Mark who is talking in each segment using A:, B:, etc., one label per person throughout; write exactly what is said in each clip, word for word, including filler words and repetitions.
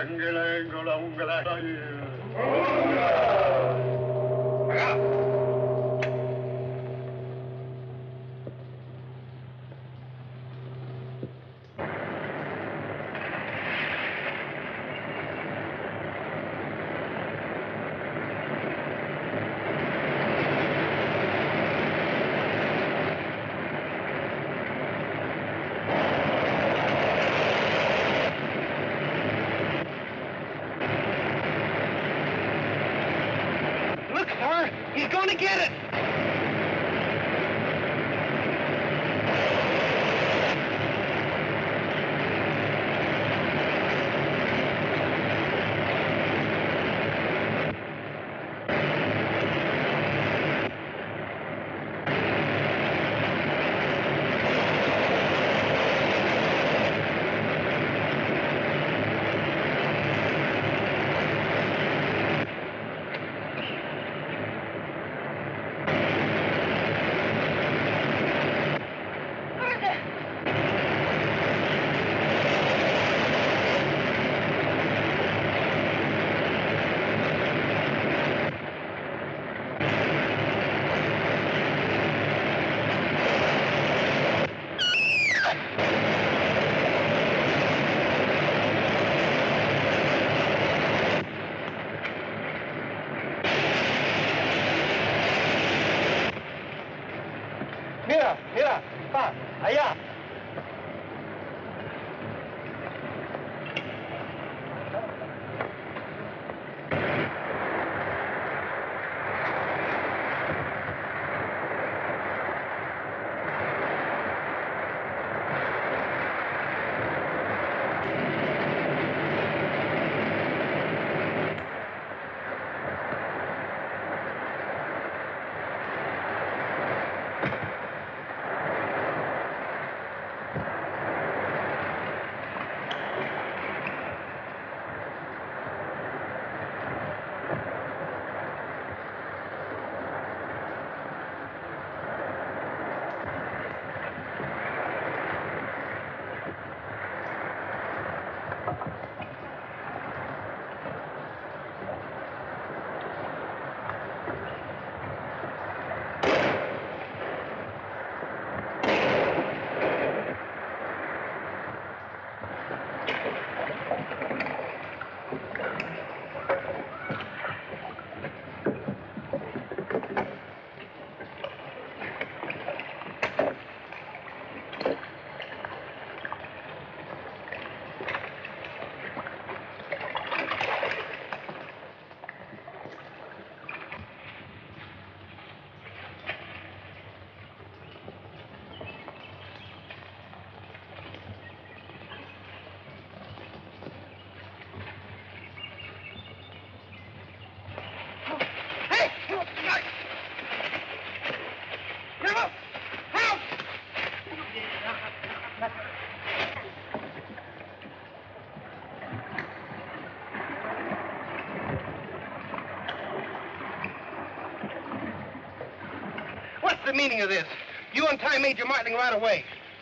A: He's going to get it!
B: The meaning of this? You untie Major Martling right away.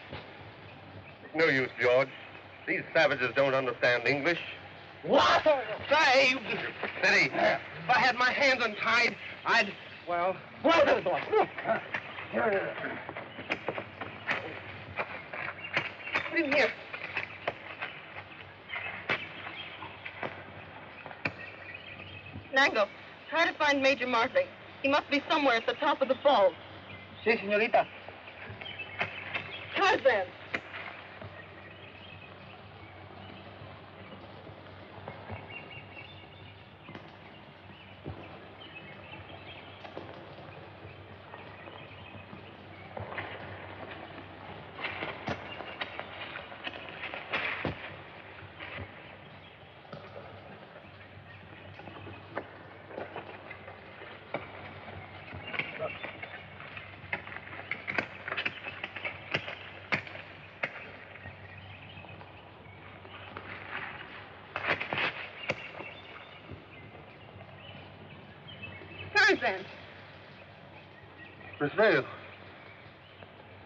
C: No use, George. These savages don't understand English.
B: What? Say, you... Steady. If I had my hands untied, I'd... Well... Well, this boy. Put him here.
D: Nango, try to find Major Martling. He must be somewhere at the top of the falls.
A: Sí, señorita.
D: Tarzan. Tarzan.
C: Miss Vale.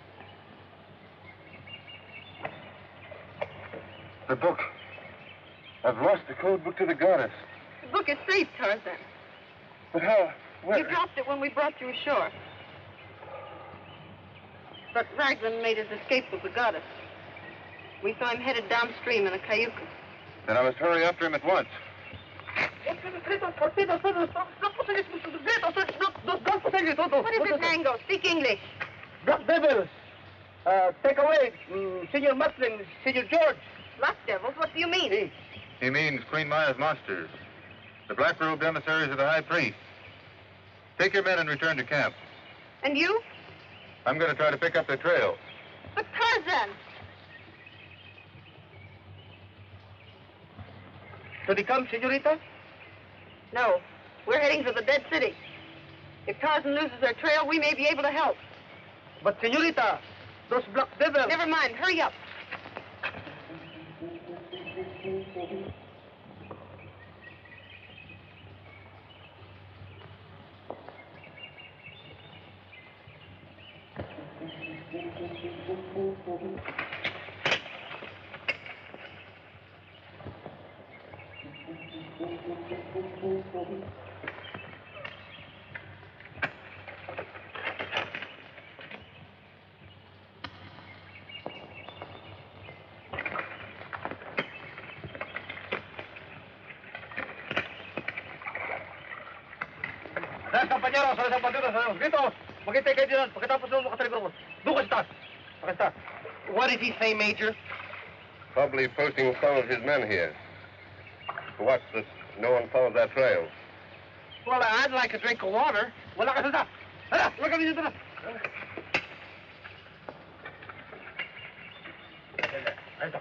C: The book. I've lost the code book to the goddess.
D: The book is safe, Tarzan.
C: But how? Where?
D: You dropped it when we brought you ashore. But Raglan made his escape with the goddess. We saw him headed downstream in a cayuca.
C: Then I must hurry after him at once.
D: What is it, Mango? Speak English.
A: Black devils. Uh, take away, um, Senor Muslin, Senor George.
D: Black devils? What do you mean?
C: He means Queen Maya's monsters. The black-robed emissaries of the high priest. Take your men and return to camp.
D: And you?
C: I'm going to try to pick up their trail.
D: But Tarzan!
A: Should he come, Senorita?
D: No. We're heading for the dead city. If Tarzan loses their trail, we may be able to help.
A: But, Senorita, those black devils...
D: Never mind. Hurry up.
A: Dahil compañeros, sa isang partido sa gritos, maghintay kayo dyan. Pagkatapos nung makasaligro mo. Doon ka sa taas. Pakista.
B: What did he say, Major?
C: Probably posting some of his men here. To watch that no one follows that trail.
B: Well, I'd like a drink of water.
A: Wala ka sa taas. Hala, wala ka dito na. Ito.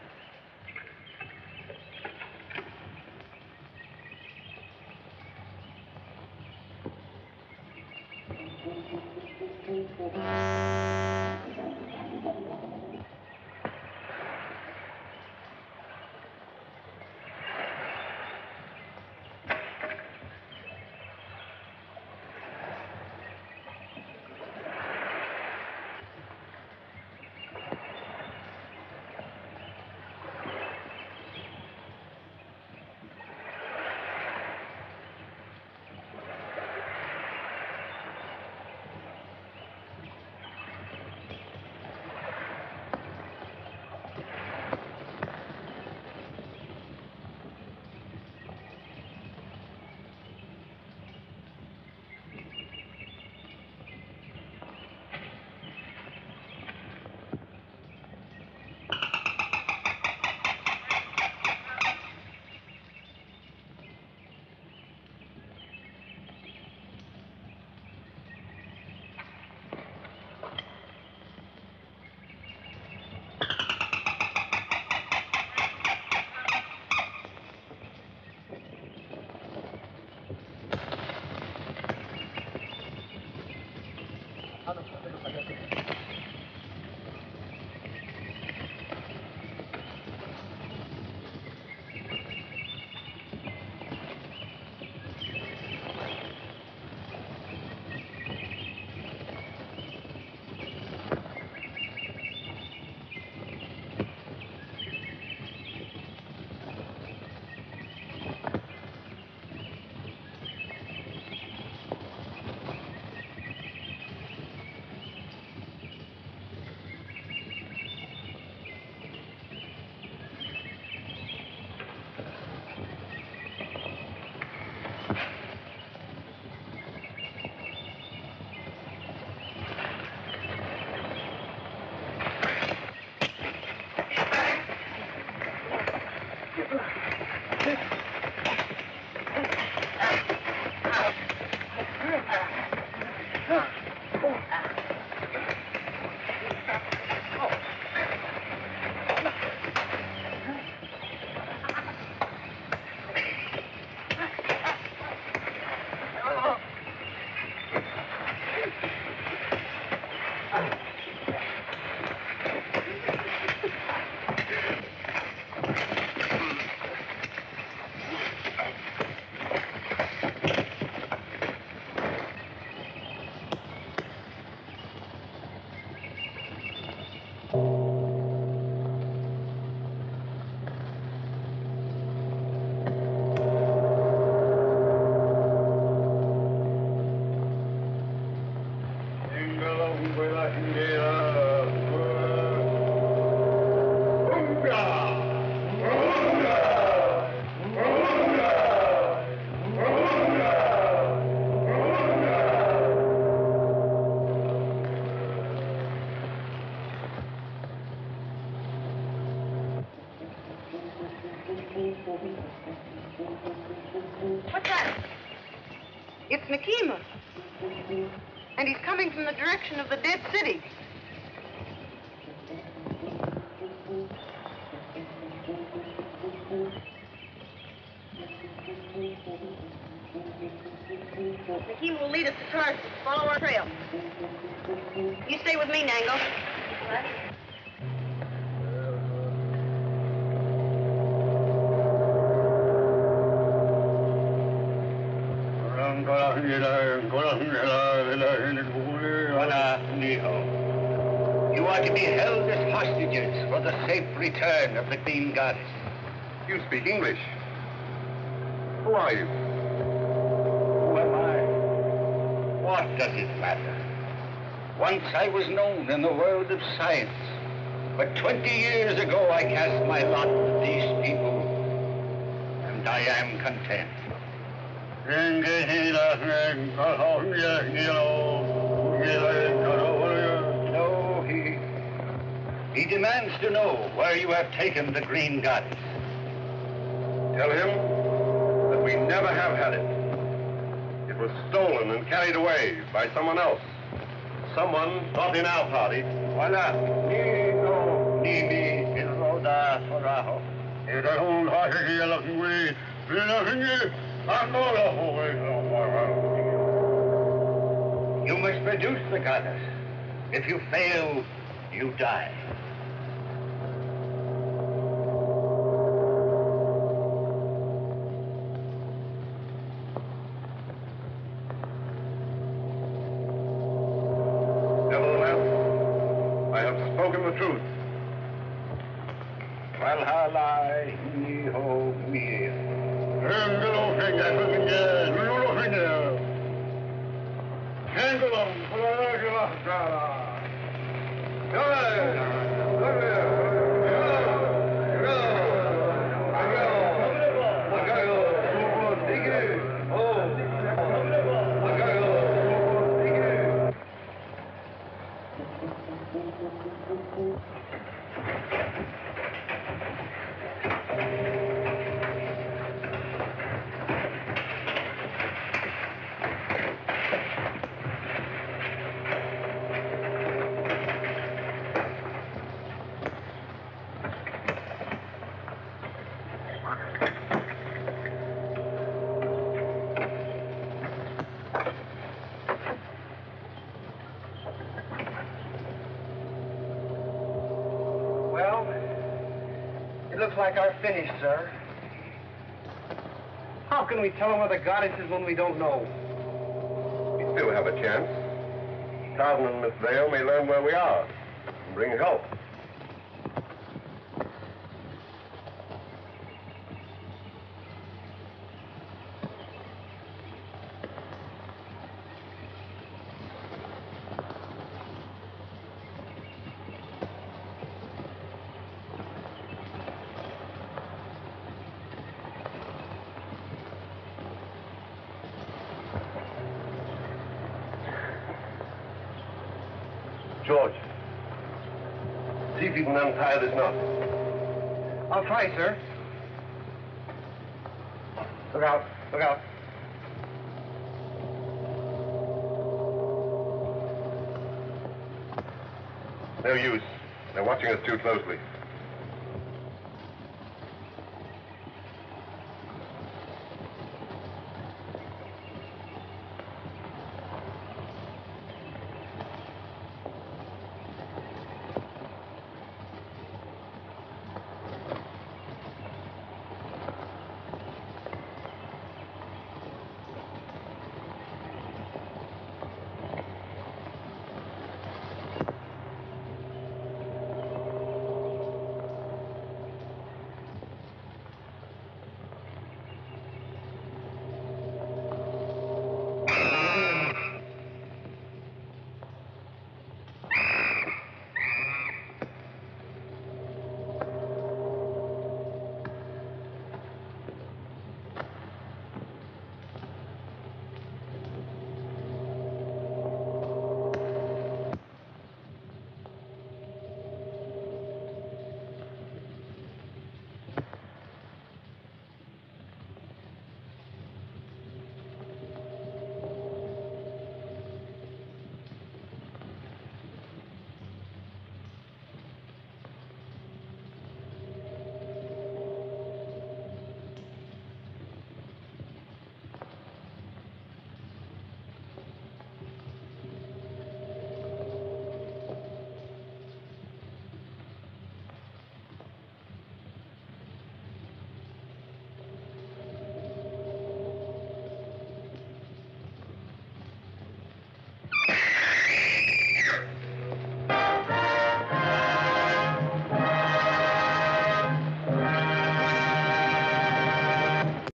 D: It's Nakima. And he's coming from the direction of the dead city. Nakima will lead us to Tarzan. Follow our trail. You stay with me, Nango.
B: You are to be held as hostages for the safe return of the Green Goddess.
C: You speak English. Who are you?
B: Who am I? What does it matter? Once I was known in the world of science, but twenty years ago I cast my lot with these people, and I am content. No, he... He demands to know where you have taken the Green Goddess.
C: Tell him that we never have had it. It was stolen and carried away by someone else. Someone not in our party.
B: Voila. Ni no, ni mi, il roda forajo. You must produce the goddess. If you fail, you die.
C: Nevertheless, I have spoken the truth.
B: Valhalla, ni ho, mi. Looks like our finish, sir. How can we tell him where the goddess is when we don't know?
C: We still have a chance. Tarzan and Miss Vale may learn where we are and bring help. George, see if you can untie this knot.
B: I'll try, sir. Look out, look out.
C: No use. They're watching us too closely.